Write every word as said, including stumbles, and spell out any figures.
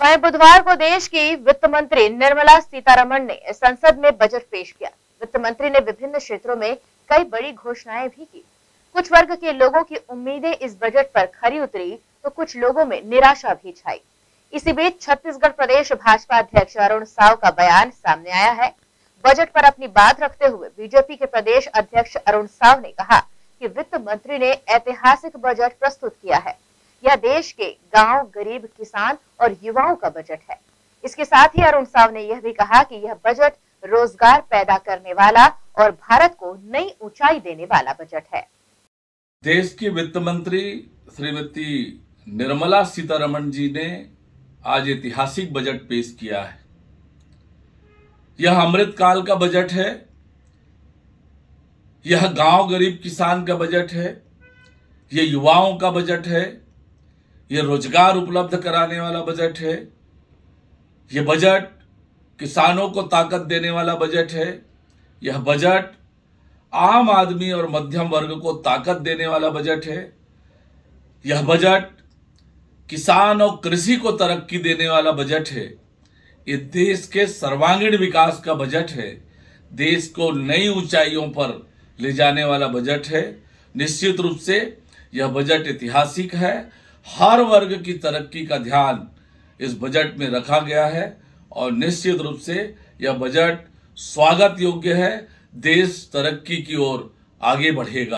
वहीं बुधवार को देश की वित्त मंत्री निर्मला सीतारमण ने संसद में बजट पेश किया। वित्त मंत्री ने विभिन्न क्षेत्रों में कई बड़ी घोषणाएं भी की। कुछ वर्ग के लोगों की उम्मीदें इस बजट पर खरी उतरी तो कुछ लोगों में निराशा भी छाई। इसी बीच छत्तीसगढ़ प्रदेश भाजपा अध्यक्ष अरुण साव का बयान सामने आया है। बजट पर अपनी बात रखते हुए बीजेपी के प्रदेश अध्यक्ष अरुण साव ने कहा कि वित्त मंत्री ने ऐतिहासिक बजट प्रस्तुत किया है। यह देश के गांव, गरीब, किसान और युवाओं का बजट है। इसके साथ ही अरुण साव ने यह भी कहा कि यह बजट रोजगार पैदा करने वाला और भारत को नई ऊंचाई देने वाला बजट है। देश की वित्त मंत्री श्रीमती निर्मला सीतारमण जी ने आज ऐतिहासिक बजट पेश किया है। यह अमृतकाल का बजट है। यह गांव, गरीब, किसान का बजट है। यह युवाओं का बजट है। यह रोजगार उपलब्ध कराने वाला बजट है। यह बजट किसानों को ताकत देने वाला बजट है। यह बजट आम आदमी और मध्यम वर्ग को ताकत देने वाला बजट है। यह बजट किसान और कृषि को तरक्की देने वाला बजट है। ये देश के सर्वांगीण विकास का बजट है। देश को नई ऊंचाइयों पर ले जाने वाला बजट है। निश्चित रूप से यह बजट ऐतिहासिक है। हर वर्ग की तरक्की का ध्यान इस बजट में रखा गया है और निश्चित रूप से यह बजट स्वागत योग्य है। देश तरक्की की ओर आगे बढ़ेगा।